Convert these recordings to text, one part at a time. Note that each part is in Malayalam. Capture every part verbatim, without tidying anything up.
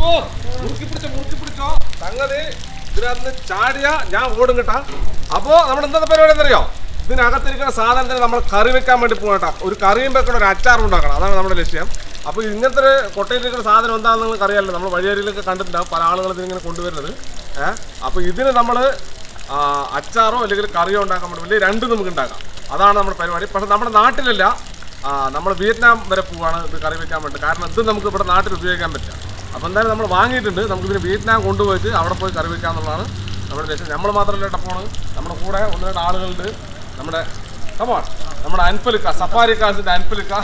പിടിച്ചോ മുറുക്കി പിടിച്ചോ മുറുക്കി പിടിച്ചോ സംഗതി ഇതിനകത്ത് ചാടിയ ഞാൻ ഓടും കേട്ടാ. അപ്പോ നമ്മൾ എന്താ പരിപാടി എന്നറിയോ? ഇതിനകത്തിരിക്കുന്ന സാധനത്തിന് നമ്മൾ കറി വെക്കാൻ വേണ്ടി പോകട്ടാ. ഒരു കറിയും വെക്കണം, ഒരു അച്ചാറും ഉണ്ടാക്കണം. അതാണ് നമ്മുടെ ലക്ഷ്യം. അപ്പോൾ ഇങ്ങനത്തെ ഒരു കൊട്ടയിലിരിക്കുന്ന സാധനം എന്താണെന്ന് നിങ്ങൾക്ക് അറിയാമല്ലോ. നമ്മൾ വഴിയരിയിലൊക്കെ കണ്ടിട്ടുണ്ടാവും പല ആളുകളും ഇതിങ്ങനെ കൊണ്ടുവരുന്നത്. ഏഹ് അപ്പോൾ ഇതിന് നമ്മൾ അച്ചാറോ അല്ലെങ്കിൽ കറിയോ ഉണ്ടാക്കാൻ വേണ്ടി വലിയ രണ്ടും നമുക്ക് ഉണ്ടാക്കാം. അതാണ് നമ്മുടെ പരിപാടി. പക്ഷെ നമ്മുടെ നാട്ടിലല്ല, നമ്മൾ വിയറ്റ്നാം വരെ പോവാണ് ഇത് കറി വെക്കാൻ വേണ്ടി. കാരണം ഇത് നമുക്ക് ഇവിടെ നാട്ടിൽ ഉപയോഗിക്കാൻ പറ്റില്ല. അപ്പോൾ എന്തായാലും നമ്മൾ വാങ്ങിയിട്ടുണ്ട്. നമുക്കിതിന് വിയറ്റ്നാം കൊണ്ടുപോയിട്ട് അവിടെ പോയി കറി വെക്കുക എന്നുള്ളതാണ് നമ്മുടെ ലക്ഷ്യം. നമ്മൾ മാത്രമല്ല ടപ്പോണ്, നമ്മുടെ കൂടെ ഒന്ന് രണ്ട് ആളുകളുണ്ട്. നമ്മുടെ കമോൺ നമ്മുടെ അൻഫലിക്ക, സഫാരി കാസിന്റെ അൻഫലിക്ക.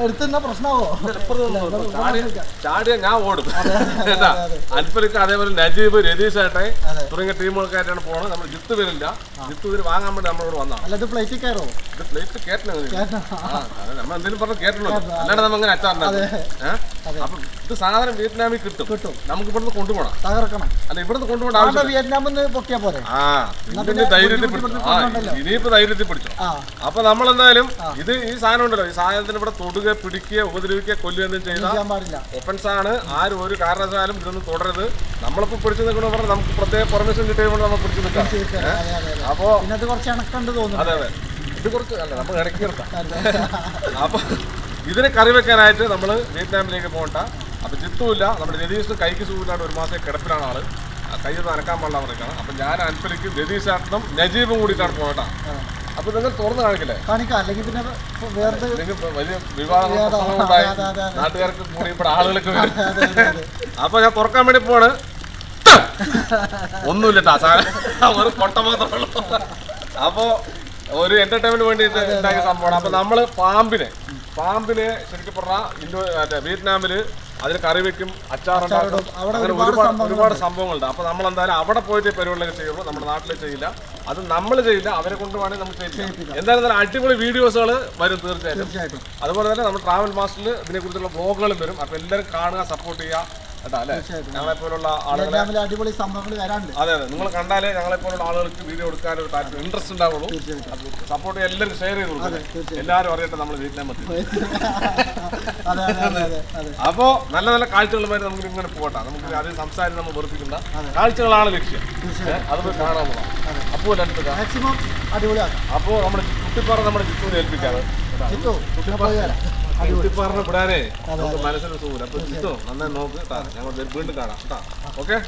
ചാടിയ ഞാൻ ഓടും കേട്ടാ. അൻഫലിക്ക, അതേപോലെ നജീബ്, രതീഷ് ഏട്ടെ തുടങ്ങിയ ടീമുകളൊക്കെ ആയിട്ടാണ് പോകുന്നത്. നമ്മൾ ജിത്ത് വരില്ല. ജിത്ത് ഇതിന് വാങ്ങാൻ വേണ്ടി നമ്മളോട് വന്നതാണ്. ഇത് പ്ലേറ്റ് കയറ്റണം. നമ്മൾ എന്തെങ്കിലും പറഞ്ഞ് കയറ്റണോ, അല്ലാണ്ട് നമ്മ അങ്ങനെ അച്ചാറുണ്ടാകും. ഏഹ് അപ്പൊ ഇത് സാധനം വിയറ്റ്നാമിൽ കിട്ടും. നമുക്ക് ഇവിടുന്ന് കൊണ്ടുപോകണം. അല്ല ഇവിടുന്ന് കൊണ്ടുപോകണം ആവശ്യം. ആ ഇതിന്റെ ധൈര്യത്തിൽ പിടിച്ചു. ആ ഇനിയിപ്പോ ധൈര്യത്തിൽ പിടിച്ചു. അപ്പൊ നമ്മളെന്തായാലും ഇത് ഈ സാധനം ഉണ്ടല്ലോ, ഈ സാധനത്തിന് ഇവിടെ തൊടുക, പിടിക്കുക, ഉപദ്രവിക്കുക, കൊല്ലുക എന്തും ചെയ്താൽ ഒഫൻസ് ആണ്. ആരും ഒരു കാരണവശാലും ഇതൊന്നും തുടരുത്. നമ്മളിപ്പോ പിടിച്ചു നിൽക്കണമെന്ന് പറഞ്ഞാൽ നമുക്ക് പ്രത്യേക പെർമിഷൻ കിട്ടിയതുകൊണ്ട് നമുക്ക് പിടിച്ചു നിൽക്കാം. അപ്പോ അതെ അതെ ഇത് കുറച്ച് അല്ല നമുക്ക് ഇടയ്ക്ക് നിർത്താം. അപ്പൊ ഇതിനെ കറി വെക്കാനായിട്ട് നമ്മൾ വിയറ്റ്നാമിലേക്ക് പോകണ്ട. അപ്പൊ ജിത്തുമില്ല, നമ്മുടെ രതീഷിന് കൈക്ക് സുഖമില്ലാണ്ട് ഒരു മാസം കിടപ്പിലാണ് ആള്. കൈയൊന്നും അനക്കാൻ പാടില്ല പറഞ്ഞിട്ടാണ്. അപ്പൊ ഞാൻ അൻഫലിക്കും രതീഷ് ആട്ടനും നജീബും കൂടിയിട്ടാണ് പോകട്ടാ. അപ്പൊ നിങ്ങൾ തുറന്ന് കാണിക്കില്ലേ? വലിയ വിവാദങ്ങളുണ്ടായി, നാട്ടുകാർക്ക് കൂടി ഇവിടെ ആളുകളൊക്കെ വരും. അപ്പൊ ഞാൻ തുറക്കാൻ വേണ്ടി പോണ്. ഒന്നുമില്ലട്ടാ, ഒരു കൊട്ട മാത്രമേ ഉള്ളൂ. അപ്പോ ഒരു എന്റർടൈൻമെന്റ് വേണ്ടിയിട്ട് ഉണ്ടാക്കിയ സംഭവമാണ്. അപ്പൊ നമ്മള് പാമ്പിനെ പാമ്പിനെ ശരിക്കും പറഞ്ഞാൽ ഇന്തോ മറ്റേ വിയറ്റ്നാമില് അതിന് കറി വെക്കും, അച്ചാറുണ്ടാക്കും, അങ്ങനെ ഒരുപാട് ഒരുപാട് സംഭവങ്ങളുണ്ട്. അപ്പൊ നമ്മൾ എന്തായാലും അവിടെ പോയിട്ട് പരിപാടികളൊക്കെ ചെയ്യുള്ളൂ, നമ്മുടെ നാട്ടിൽ ചെയ്യില്ല. അത് നമ്മൾ ചെയ്യില്ല, അവരെ കൊണ്ടുപോകണമെങ്കിൽ നമുക്ക് ചെയ്യില്ല. എന്തായാലും നല്ല അടിപൊളി വീഡിയോസുകൾ വരും തീർച്ചയായിട്ടും. അതുപോലെ തന്നെ നമ്മുടെ ട്രാവൽ മാസ്റ്ററിൽ ഇതിനെക്കുറിച്ചുള്ള വ്ലോഗുകളും വരും. അപ്പൊ എല്ലാവരും കാണുക, സപ്പോർട്ട് ചെയ്യുക കേട്ടോ. അല്ലെ ഞങ്ങളെ പോലുള്ള ആളുകളെ അടിപൊളി സംഭവങ്ങൾ വരാണ്ട്. അതെ അതെ നിങ്ങൾ കണ്ടാലേ ഞങ്ങളെ പോലുള്ള ആളുകൾക്ക് വീഡിയോ എടുക്കാൻ ഒരു താല്പര്യം ഇൻട്രസ്റ്റ് ഉണ്ടാവുള്ളൂ. സപ്പോർട്ട് എല്ലാവരും ഷെയർ ചെയ്ത് കൊടുക്കും, എല്ലാവരും അറിയട്ടെ നമ്മൾ വിയറ്റ്നാം എത്തി. അപ്പോ നല്ല നല്ല കാഴ്ചകളുമായി നമുക്ക് ഇങ്ങനെ പോകട്ടെ. നമുക്ക് അത് സംസാരിച്ച് നമ്മൾ വെറുപ്പിക്കുന്ന കാഴ്ചകളാണ് ലക്ഷ്യം. അത് പോയി കാണാവുന്നതാണ്. അപ്പോൾ മാക്സിമം അടിപൊളിയാണ്. അപ്പോ നമ്മുടെ കുട്ടിപ്പാറ നമ്മുടെ ജിത്തുവിനെ ഏൽപ്പിക്കാറ്. കുട്ടിപ്പാറിനെ വിടാനേ നമുക്ക് മനസ്സിന് സുഖം. അപ്പൊ ജിത്തു നന്നായി നോക്ക്, ഞങ്ങൾ വീണ്ടും കാണാം കേട്ടോ. ഓക്കെ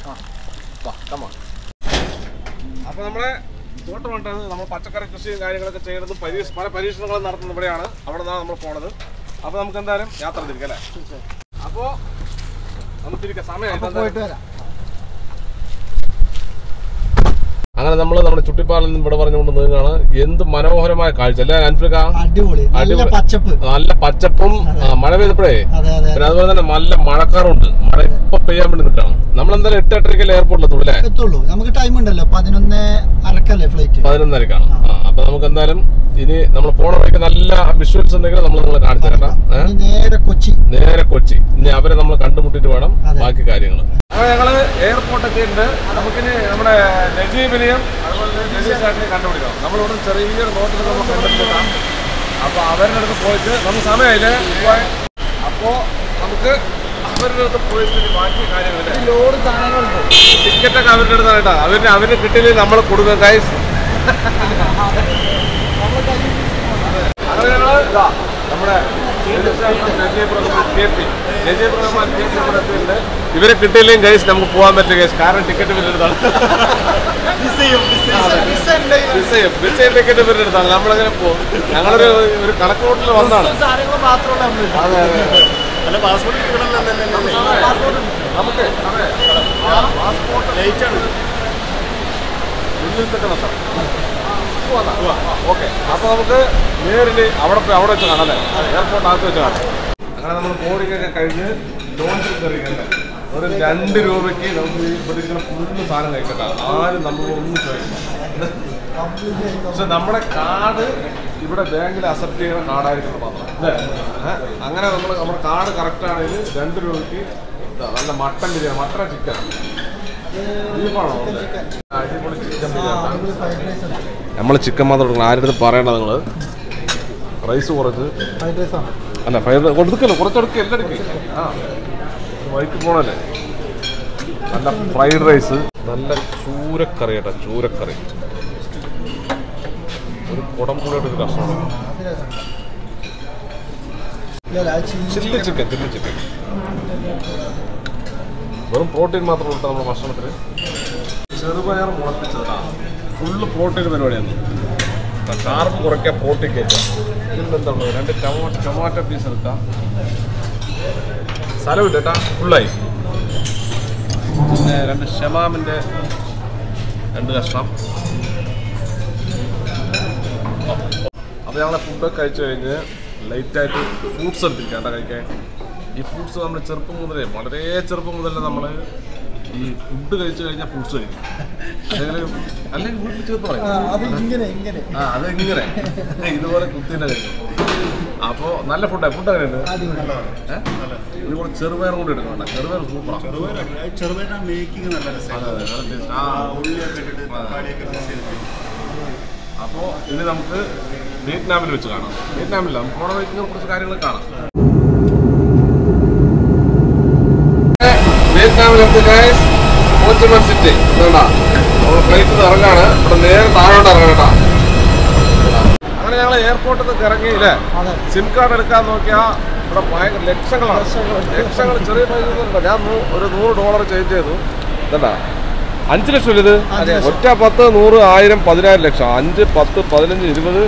അപ്പൊ നമ്മളെ തോട്ടം വേണ്ടത് നമ്മൾ പച്ചക്കറി കൃഷിയും കാര്യങ്ങളൊക്കെ ചെയ്യുന്നതും പരീക്ഷ പല പരീക്ഷണങ്ങളും നടത്തുന്ന ഇവിടെയാണ്. അവിടെ നിന്നാണ് നമ്മൾ പോണത്. അപ്പൊ നമുക്ക് എന്തായാലും യാത്ര തിരിക്കാം അല്ലേ? അപ്പോ നമുക്ക് തിരിക്കാം, സമയം പോയിട്ട് വരാം. അങ്ങനെ നമ്മൾ നമ്മുടെ ചുട്ടിപ്പാറിൽ നിന്ന് ഇവിടെ പറഞ്ഞുകൊണ്ട് നീങ്ങാണ്. എന്ത് മനോഹരമായ കാഴ്ച അല്ലേ അൻഫ്രിക്ക? അടിപൊളി, നല്ല പച്ചപ്പും മഴ പെയ്തപ്പോഴേ പിന്നെ അതുപോലെ തന്നെ നല്ല മഴക്കാറുണ്ട്. മഴ ഇപ്പൊ പെയ്യാൻ വേണ്ടി നിൽക്കണം. നമ്മളെന്തായാലും എട്ട് എട്ടരക്കല്ലേ എയർപോർട്ടിൽ എത്തുള്ളൂ. നമുക്ക് ടൈം ഉണ്ടല്ലോ, പതിനൊന്ന് അരക്കല്ലേ ഫ്ലൈറ്റ്? പതിനൊന്നരക്കാണ്. അപ്പൊ നമുക്ക് എന്തായാലും ഇനി നമ്മൾ പോണ വഴിക്ക് നല്ല വിഷ്വൽസ് ഉണ്ടെങ്കിൽ നമ്മൾ നിങ്ങളെ കാണിച്ചു തരാം. നേരെ കൊച്ചി നേരെ കൊച്ചി ഇനി അവരെ നമ്മൾ കണ്ടുമുട്ടിട്ട് വേണം ബാക്കി കാര്യങ്ങൾ. അപ്പൊ ഞങ്ങള് എയർപോർട്ടൊക്കെ ഉണ്ട്. നമുക്കിനി നമ്മുടെ നജീബിനെയും അതുപോലെ രതീഷാട്ടിനെയും കണ്ടുപിടിക്കണം. നമ്മളിവിടെ ചെറിയൊരു നോട്ടിൽ നമ്മൾ കണ്ടിട്ടാം. അപ്പൊ അവരുടെ അടുത്ത് പോയിട്ട് നമുക്ക് സമയമായില്ലേ? അപ്പോ നമുക്ക് അവരുടെ അടുത്ത് പോയിട്ട് ബാക്കി കാര്യങ്ങളില്ല. ലോഡ് സാധനങ്ങളുണ്ട്. ടിക്കറ്റൊക്കെ അവരുടെ അടുത്താണ് കേട്ടോ. അവരുടെ അവരുടെ കിട്ടിയില്ലെങ്കിൽ നമ്മൾ കൊടുക്കുക ഗൈസ്. അങ്ങനെ ഞങ്ങൾ ഇതാ നമ്മുടെ ഇവരെ കിട്ടിയില്ലെങ്കിൽ ഗൈസ് നമുക്ക് പോകാൻ പറ്റില്ല ഗൈസ്. കാരണം ടിക്കറ്റ് ഇവരുടെ അടുത്താണ്. ടിക്കറ്റ് ഇവരുടെ അടുത്താണ്. നമ്മളങ്ങനെ പോകും. ഞങ്ങളൊരു ഒരു കണക്കൂട്ടിൽ വന്നാണ്. അതെ അതെ നമുക്ക് ഓക്കെ. അപ്പൊ നമുക്ക് നേരിട്ട് അവിടെ പോയി അവിടെ വെച്ച് കാണാം അല്ലേ? എയർപോർട്ട് അകത്ത് വെച്ച് കാണാം. അങ്ങനെ നമ്മൾ ബോർഡിങ്ങൊക്കെ കഴിഞ്ഞ് ലോഞ്ചിൽ കയറിക്കല്ലേ ഒരു രണ്ട് രൂപയ്ക്ക് നമുക്ക് ഈ പ്രതീക്ഷിക്കുന്ന ഫുള്ള് സാധനം കഴിക്കട്ടെ. ആരും നമ്മൾ ഒന്നും ചോദിക്കില്ല. പക്ഷെ നമ്മുടെ കാർഡ് ഇവിടെ ബാങ്കിൽ അക്സെപ്റ്റ് ചെയ്യുന്ന കാർഡായിരിക്കണം മാത്രം അല്ലേ? അങ്ങനെ നമ്മൾ നമ്മുടെ കാർഡ് കറക്റ്റ് ആണെങ്കിൽ രണ്ട് രൂപയ്ക്ക് നല്ല മട്ടൻ ബിരിയാണി, മട്ടൻ ചിക്കൻ ബീഫാണോ? അടിപൊളി ചിക്കൻ ബിരിയാണി. നമ്മൾ ചിക്കൻ മാത്രം കൊടുക്കണം. ആരുടെ അടുത്ത് പറയണ്ട നിങ്ങൾ റൈസ് കുറച്ച് അല്ല ഫ്രൈഡ് കൊടുക്കല്ലോ, കുറച്ചെടുക്കുക എല്ലാം എടുക്കുക. ആ വഴിക്ക് പോകണല്ലേ? നല്ല ഫ്രൈഡ് റൈസ്, നല്ല ചൂരക്കറി കേട്ടോ, ചൂരക്കറി. ഒരു കുടംപുളിയുടെ ഒരു കഷ്ണം, ചില്ലി ചിക്കൻ, ചില്ലി ചിക്കൻ. വെറും പ്രോട്ടീൻ മാത്രം കൊടുത്ത നമ്മുടെ ഭക്ഷണത്തിന്. ചെറുപയർ മുളപ്പിച്ചതാണ്, ഫുള്ള് പ്രോട്ടീൻ പരിപാടിയാണ്. കാർബ് കുറയ്ക്കുക, പ്രോട്ടീൻ കയറ്റുക. ഇതിലെന്താണ് രണ്ട് ടൊമാറ്റോ ടൊമാറ്റോ പീസ് എടുക്കാം. സ്ഥലമില്ല കേട്ടാ, ഫുള്ളായി. പിന്നെ രണ്ട് ഷമാമിൻ്റെ രണ്ട് കഷ്ണം. അപ്പോൾ ഞങ്ങളെ ഫുഡൊക്കെ കഴിച്ചു കഴിഞ്ഞ് ലൈറ്റായിട്ട് ഫ്രൂട്ട്സ് എടുത്തിരിക്കാം കേട്ടോ കഴിക്കാൻ. ഈ ഫ്രൂട്ട്സ് നമ്മൾ ചെറുപ്പം മുതലേ, വളരെ ചെറുപ്പം മുതലേ നമ്മൾ ഈ ഫുഡ് കഴിച്ചു കഴിഞ്ഞാൽ ഫ്രൂട്ട്സ് കഴിക്കും. അല്ലെങ്കിൽ വീട്ടിൽ ചേർത്ത് പറയും ആ അതെങ്ങനെ ഇതുപോലെ കുത്തിൻ്റെ കഴിക്കും. അപ്പോൾ നല്ല ഫുഡാണ്. ഫുഡ് എങ്ങനെയുണ്ട്? ഇത് കൂടെ ചെറുപയർ കൊണ്ട് എടുക്കണം. ചെറുപയർ സൂപ്പറാണ്. അപ്പോൾ ഇനി നമുക്ക് വിയറ്റ്നാമിൽ വെച്ച് കാണാം. വിയറ്റ്നാമില്ല, നമുക്ക് പോണ വഴിക്കുന്ന കുറച്ച് കാര്യങ്ങൾ കാണാം. വിയറ്റ്നാമിലെത്തി ഗൈസ്, ഹോ ചി മിൻ സിറ്റി. ഇതുകൊണ്ടാ നമ്മൾ ഫ്ലൈറ്റിൽ ഇറങ്ങാണ്. ഇവിടെ നേരെ താഴോട്ട് ഇറങ്ങണം കേട്ടോ. അങ്ങനെ ഞങ്ങൾ എയർപോർട്ടിൽ നിന്ന് ഇറങ്ങിയില്ലേ, സിം കാർഡ് എടുക്കാൻ നോക്കിയാൽ ഇവിടെ ഭയങ്കര ലക്ഷങ്ങളാണ്. ലക്ഷങ്ങൾ ചെറിയ പൈസ. ഞാൻ ഒരു നൂറ് ഡോളർ ചേഞ്ച് ചെയ്തു. ഇതണ്ടാ അഞ്ച് ലക്ഷം ഇത്. ഒറ്റ പത്ത് നൂറ് ആയിരം പതിനായിരം ലക്ഷം. അഞ്ച് പത്ത് പതിനഞ്ച് ഇരുപത്.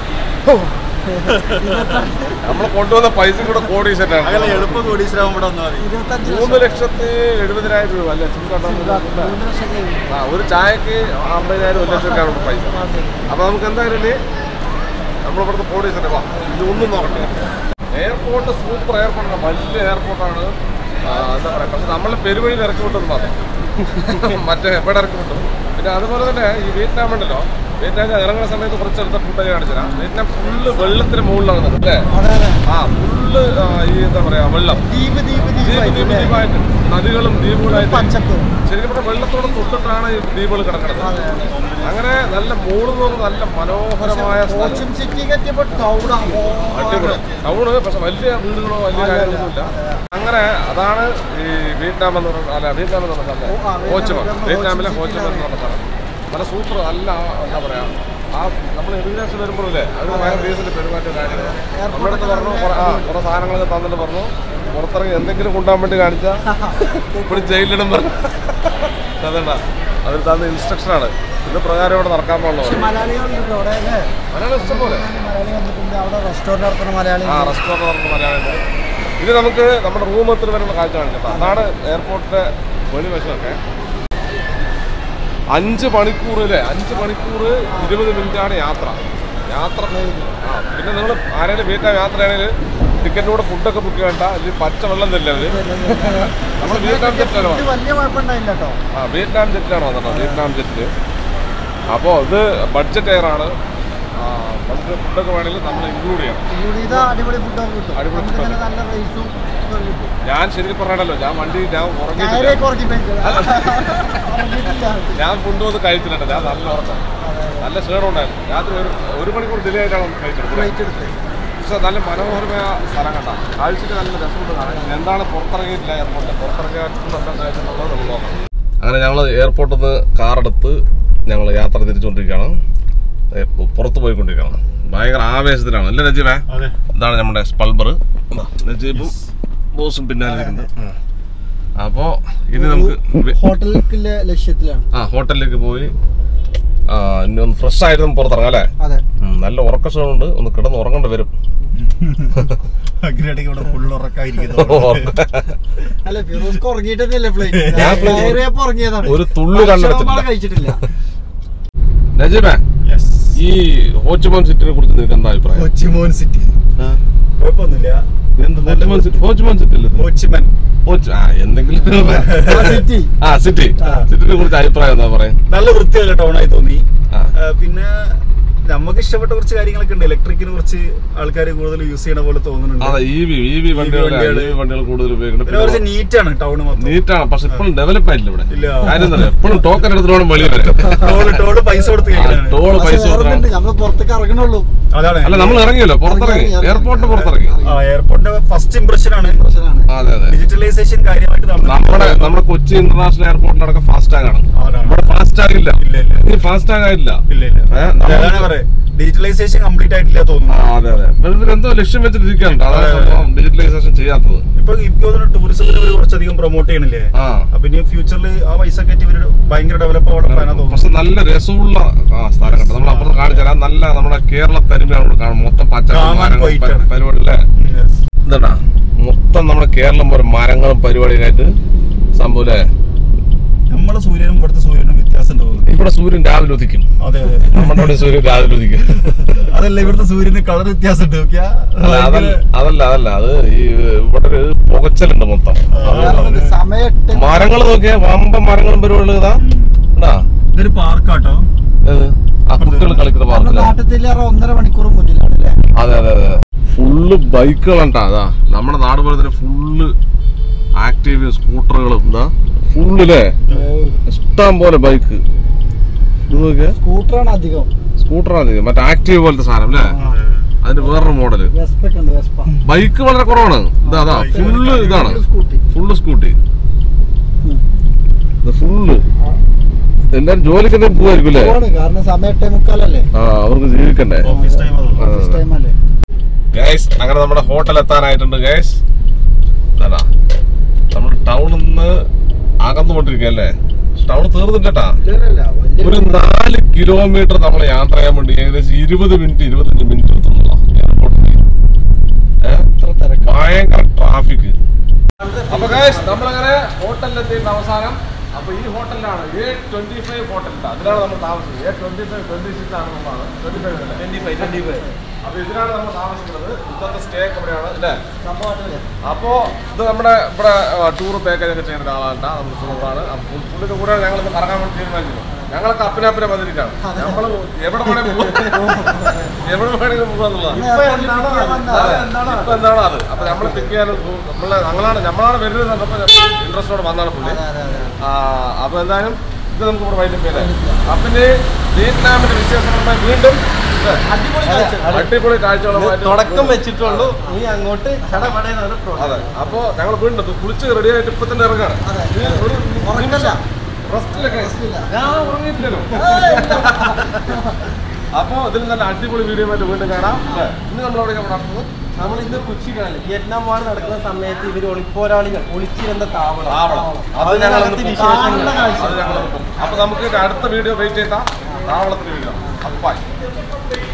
നമ്മളെ കൊണ്ടുവന്ന പൈസ കൂടെ കോടീശ്വരനാണ്. എളുപ്പം കോടീശ്വരാകുമ്പോൾ മൂന്ന് ലക്ഷത്തി എഴുപതിനായിരം രൂപ അല്ലേ സിം കാർഡ്? ആ ഒരു ചായക്ക് അമ്പതിനായിരം ഒരു ലക്ഷത്തിനാണ് പൈസ. അപ്പൊ നമുക്ക് എന്തായാലും നമ്മളിവിടുത്തെ കോടീശ്വരൻ വാ. ഇതൊന്നും നോക്കട്ടെ. എയർപോർട്ട് സൂപ്പർ എയർപോർട്ടാണ്, വലിയ എയർപോർട്ടാണ്. എന്താ പറയുക, പക്ഷെ നമ്മൾ പെരുവഴിയിൽ ഇറക്കി വിട്ടത് മാത്രം, മറ്റേ എവിടെ ഇറക്കി വിട്ടു. പിന്നെ അതുപോലെ തന്നെ ഈ വിയറ്റ്നാം ഉണ്ടല്ലോ, വിയറ്റ്നാമിൽ ഇറങ്ങുന്ന സമയത്ത് കുറച്ചെടുത്ത ഫുഡൊക്കെ കാണിച്ചാൽ വിയറ്റ്നാം ഫുള്ള് വെള്ളത്തിന് മുകളിലാണ് അല്ലേ? ആ ഫുള്ള് ഈ എന്താ പറയാ വെള്ളം, ദ്വീപ് ദ്വീപ് ദ്വീപായിട്ട് നദികളും ദ്വീപുകളായിട്ട് ശരിക്കും പറഞ്ഞാൽ വെള്ളത്തോടെ തൊട്ടിട്ടാണ് ഈ ദ്വീപുകൾ കിടക്കുന്നത്. അങ്ങനെ നല്ല മൂന്ന് നല്ല മനോഹരമായ അടിപൊളി ടൗണ്, പക്ഷെ വലിയ വീടുകളോ വലിയ കാര്യങ്ങളൊന്നുമില്ല. അങ്ങനെ അതാണ് ഈ വിയറ്റ്നാം എന്ന് പറഞ്ഞ അല്ല വിയറ്റ്നാം എന്ന് പറഞ്ഞ സ്ഥലം ഹോ ചി മിൻ. വിയറ്റ്നാമിലെ ഹോ ചി മിൻ എന്ന് പറഞ്ഞ സ്ഥലം നല്ല സൂപ്പർ. നല്ല എന്താ പറയാ, ആ നമ്മൾ എമിഗ്രേഷൻ വരുമ്പോഴല്ലേ അത് ഭയങ്കര ഡീസന്റ് പെരുമാറ്റം കാര്യങ്ങൾ. നമ്മുടെ അടുത്ത് പറഞ്ഞു ആ കുറെ സാധനങ്ങളൊക്കെ തന്നിട്ട് പറഞ്ഞു പുറത്തിറങ്ങി എന്തെങ്കിലും കൊണ്ടുപോകാൻ വേണ്ടി കാണിച്ചാൽ ഇപ്പോഴും ജയിലിലിടും പറഞ്ഞു. അതേണ്ട അവർ തന്ന ഇൻസ്ട്രക്ഷനാണ്. ഇത് പ്രകാരം ഇവിടെ നടക്കാൻ പാടുള്ളൂ. മലയാളം ഇഷ്ടംപോലെ. ആ റെസ്റ്റോറൻറ്റ് നടത്തുന്ന മലയാളികൾ. ഇത് നമുക്ക് നമ്മുടെ റൂം എത്ര വരെയുള്ള കാഴ്ച കാണിക്കട്ടോ. അതാണ് എയർപോർട്ടിന്റെ വെളിവശമൊക്കെ. അഞ്ച് മണിക്കൂർ അല്ലേ, അഞ്ച് മണിക്കൂർ ഇരുപത് മിനിറ്റാണ് യാത്ര. യാത്ര ആ പിന്നെ നിങ്ങൾ ആരെങ്കിലും വിയറ്റ്നാം യാത്രയാണെങ്കിൽ ടിക്കറ്റിൻ്റെ കൂടെ ഫുഡൊക്കെ ബുക്ക് ചെയ്യണ്ട. ഇത് പച്ച വെള്ളം തരില്ല അവർ. നമ്മൾ വിയറ്റ്നാം ജെറ്റിലാണ് ആ വിയറ്റ്നാം ജെറ്റിലാണ് വന്നിട്ടോ, വിയറ്റ്നാം ജെറ്റിൽ. അപ്പോൾ ഇത് ബഡ്ജറ്റ് എയറാണ്. നമുക്ക് ഫുഡൊക്കെ വേണമെങ്കിൽ നമ്മൾ ഇൻക്ലൂഡ് ചെയ്യണം. അടിപൊളി ഫുഡൊക്കെ. ഞാൻ ശരിക്കും പറയണല്ലോ, ഞാൻ വണ്ടി ഞാൻ ഉറങ്ങിയിട്ടില്ല. ഞാൻ ഫുഡ് വന്ന് കഴിച്ചിട്ടുണ്ട്. ഞാൻ നല്ല ഉറക്കം, നല്ല ക്ഷീണമുണ്ടായിരുന്നു. രാത്രി ഒരു ഒരു മണിക്കൂർ ഡിലേ ആയിട്ടാണ് ഫ്ലൈറ്റ് എടുത്തത്. പക്ഷെ നല്ല മനോഹരമായ സ്ഥലം കണ്ട കാഴ്ചക്ക് നല്ല രസമുണ്ട് കാണാൻ. എന്താണ് പുറത്തിറങ്ങിയിട്ടില്ല എയർപോർട്ടിൽ, പുറത്തിറങ്ങിയിട്ടുള്ള കാഴ്ച എന്നുള്ളത് നമ്മൾ നോക്കണം. അങ്ങനെ ഞങ്ങൾ എയർപോർട്ടിൽ നിന്ന് കാറെടുത്ത് ഞങ്ങൾ യാത്ര തിരിച്ചുകൊണ്ടിരിക്കുകയാണ്. പുറത്ത് പോയിക്കൊണ്ടിരിക്കുകയാണ്. ഭയങ്കര ആവേശത്തിലാണ് അല്ലേ നജീബേ? ഇതാണ് നമ്മുടെ സ്പൾബർ. നജീബും ബോസും പിന്നാലിരിക്കുന്നുണ്ട്. അപ്പോ ഇനി നമുക്ക് ഹോട്ടലിലെ ലക്ഷ്യത്തിലാണ്. ആ ഹോട്ടലിലേക്ക് പോയി ഇനി ഒന്ന് ഫ്രഷ് ആയിട്ട് നമുക്ക് പുറത്തിറങ്ങാം അല്ലേ? നല്ല ഉറക്കക്ഷമുണ്ട്. ഒന്ന് കിടന്ന് ഉറങ്ങേണ്ടി വരും. ഒരു തുള്ളി കണ്ടെടുത്തില്ല. നജീബേ, ഈ ഹോ ചി മിൻ സിറ്റിനെ കുറിച്ച് നിങ്ങൾക്ക് എന്താ അഭിപ്രായം? ഹോ ചി മിൻ സിറ്റി കുഴപ്പമൊന്നുമില്ല. എന്തെങ്കിലും ആ സിറ്റി സിറ്റിനെ കുറിച്ച് അഭിപ്രായം എന്താ പറയാ? നല്ല വൃത്തിയുള്ള ടൗണായി തോന്നി. പിന്നെ നമുക്ക് ഇഷ്ടപ്പെട്ട കുറച്ച് കാര്യങ്ങളൊക്കെ ഉണ്ട്. ഇലക്ട്രിക്കിനെ കുറിച്ച് ആൾക്കാർ കൂടുതൽ യൂസ് ചെയ്യണ പോലെ തോന്നുന്നുണ്ട്. നീറ്റാണ് ടൗൺ, നീറ്റാണ്. പക്ഷെ ഇപ്പോഴും ഡെവലപ്പ് ആയിട്ടില്ല ഇവിടെ. കാര്യം എപ്പോഴും ടോക്കൺ എടുത്തിട്ട് വെളി വരാം. ടോള് പൈസ കൊടുത്ത് ടോള് പൈസ നമ്മൾ പുറത്തേക്ക് ഇറങ്ങണുള്ളൂ. അല്ല നമ്മൾ ഇറങ്ങിയല്ലോ, പുറത്തിറങ്ങി എയർപോർട്ടിന് പുറത്തിറങ്ങി. എയർപോർട്ടിന്റെ ഫസ്റ്റ് ഇംപ്രഷൻ ആണ്. അതെ അതെ ഡിജിറ്റലൈസേഷൻ കാര്യമായിട്ട് നമ്മുടെ നമ്മുടെ കൊച്ചി ഇന്റർനാഷണൽ എയർപോർട്ടിലടക്കം ഫാസ്റ്റ് ടാഗ് ആണ്. ഇവിടെ ഫാസ്റ്റ് ടാഗ് ഇല്ല, ഫാസ്റ്റ് ടാഗ് ആയില്ല. ഡിജിറ്റലൈസേഷൻ കംപ്ലീറ്റ് ആയിട്ടില്ല തോന്നുന്നു. അതെ അതെ, എന്തോ ലക്ഷ്യം വെച്ചിട്ടിരിക്കുന്നുണ്ട്, അതാണ് ഡിജിറ്റലൈസേഷൻ ചെയ്യാത്തത്. ഇപ്പൊ ഇപ്പൊ ടൂറിസത്തിന് കുറച്ചധികം പ്രൊമോട്ട് ചെയ്യണില്ലേ? അപ്പൊ ഇനി ഫ്യൂച്ചറിൽ ആ പൈസ കയറ്റി ഭയങ്കര ഡെവലപ്പ് ആവണം. പക്ഷെ നല്ല രസമുള്ള സ്ഥലം കണ്ടോ നമ്മൾ അപ്പുറത്ത് കാണിച്ചാൽ. നല്ല നമ്മുടെ കേരള തനിമയാണ് കാണും. മൊത്തം പച്ച പരിപാടി അല്ലേ, എന്താ മൊത്തം നമ്മുടെ കേരളം പോലെ മരങ്ങളും പരിപാടിയായിട്ട് സംഭവം അല്ലേ. നമ്മളെ സൂര്യനും ഇവിടുത്തെ സൂര്യനും വ്യത്യാസം ഉണ്ടാവും. ഇവിടെ സൂര്യൻ രാവിലെ ഉദിക്കും, നമ്മുടെ സൂര്യൻ രാവിലെ ഉദിക്കും. അതല്ല, ഇവിടുത്തെ സൂര്യന് കളർ വ്യത്യാസം ഉണ്ട്. അതല്ല അതല്ല അത് ഈ ഇവിടെ ഒരു പുകച്ചലുണ്ട് മൊത്തം. മരങ്ങൾ നോക്കിയാ വമ്പ മരങ്ങളും പരിപാടികൾ. ഇതാ ഇതൊരു പാർക്കാട്ടോ, ആ കുട്ടികൾ കളിക്കുന്ന പാർക്ക്. ഒന്നര മണിക്കൂർ മുന്നിലാണ്. അതെ അതെ അതെ, ഫുള്ള് ബൈക്കുകളുണ്ടാ. അതാ നമ്മുടെ നാട് പോലെ തന്നെ ഫുള്ള് ആക്റ്റീവ് സ്കൂട്ടറുകളും എന്താ ഫുള്ളില്ലേ, ഇഷ്ടം പോലെ ബൈക്ക്. സ്കൂട്ടറാണ് അധികം, സ്കൂട്ടറാണ് അധികം. മറ്റേ ആക്റ്റീവ് പോലത്തെ സാധനം അല്ലേ, അതിന്റെ വേറൊരു മോഡല്. ബൈക്ക് വളരെ കുറവാണ്. ഇതാ അതാ ഫുള്ള് ഇതാണ്, ഫുള്ള് സ്കൂട്ടി, ഫുള്ള്. എല്ലാരും ജോലിക്ക് പോവായിരിക്കും അല്ലേ, ആ അവർക്ക് ജീവിക്കണ്ടേ. ഗൈസ് അങ്ങനെ നമ്മുടെ ഹോട്ടൽ എത്താനായിട്ടുണ്ട് ഗൈസ്. അതാ നമ്മുടെ ടൗണിൽ നിന്ന് അകന്നുകൊണ്ടിരിക്കല്ലേ, ടൗൺ തീർന്നിട്ടാ. ഒരു നാല് കിലോമീറ്റർ നമ്മൾ യാത്ര ചെയ്യാൻ വേണ്ടി ഏകദേശം ഇരുപത് മിനിറ്റ് ഇരുപത്തഞ്ച് മിനിറ്റ് എത്തുന്നുള്ള എയർപോർട്ടിൽ. ഭയങ്കര ട്രാഫിക്. അപ്പൊ ഗൈസ് നമ്മളങ്ങനെ ഹോട്ടലിലെത്തിയിട്ട് അവസാനം. അപ്പൊ ഈ ഹോട്ടലിലാണ് എ ട്വന്റി ഫൈവ് ഹോട്ടൽ, അതിലാണ് നമ്മൾ താമസിക്കുന്നത്. A twenty five twenty six ആണ് നമ്മളാണ് twenty five twenty five twenty five അപ്പൊ ഇതിലാണ് നമ്മൾ താമസിക്കുന്നത്. ഇന്നത്തെ സ്റ്റേ ഒക്കെ ഇവിടെയാണ് അല്ലേ. അപ്പോ ഇത് നമ്മുടെ ഇവിടെ ടൂർ പാക്കേജ് ഒക്കെ ചെയ്യുന്ന ഒരാളാണ്, നമ്മൾ സുഹൃത്താണ്. പുള്ളിന്റെ കൂടെ ഞങ്ങളിന്ന് കറങ്ങാൻ വേണ്ടി തീരുമാനിച്ചു. ഞങ്ങളൊക്കെ അപ്പനപ്പനെ വന്നിരിക്കുകയാണ്. നമ്മൾ എവിടെ വേണമെങ്കിൽ എവിടെ വേണമെങ്കിലും പോകാന്നുള്ളതാണ്. ഇപ്പൊ എന്താണോ അത്. അപ്പൊ നമ്മൾ പിക്ക് ചെയ്യാൻ നമ്മളെ ഞങ്ങളാണ് നമ്മളാണ് വരുന്നത്. ഇൻട്രസ്റ്റോടെ വന്നാണ് പുള്ളി. അപ്പൊ എന്തായാലും ഇത് നമുക്ക് ഇവിടെ വൈകിട്ട് പേരെ. അപ്പിന്റെ വിയറ്റ്നാമിന്റെ വിശേഷങ്ങളുമായി വീണ്ടും അടിപൊളി കാഴ്ചകളുമായിട്ട് തുടക്കം വെച്ചിട്ടുള്ളൂ. നീ അങ്ങോട്ട് അതെ. അപ്പൊ ഞങ്ങൾ വീണ്ടും കുളിച്ച് റെഡി ആയിട്ട് ഇപ്പൊ തന്നെ ഇറങ്ങാണ്. ഞാൻ ഉറങ്ങിയിട്ടില്ലല്ലോ. അപ്പൊ ഇതിൽ നല്ല അടിപൊളി വീഡിയോ ആയിട്ട് വീണ്ടും കാണാം. ഇന്ന് നമ്മളെവിടെയൊക്കെ നടക്കുന്നത്, നമ്മൾ ഇന്ന് കൊച്ചിയിലാണ്. വിയറ്റ്നാം വാർ നടക്കുന്ന സമയത്ത് ഇവർ ഒളിപ്പോരാളികൾ ഒളിച്ചിരുന്ന താവളം. അത് ഞങ്ങൾ അപ്പൊ നമുക്ക് അടുത്ത വീഡിയോ വെയിറ്റ് ചെയ്താൽ താവളത്തിന് വീഡിയോ. അപ്പായി.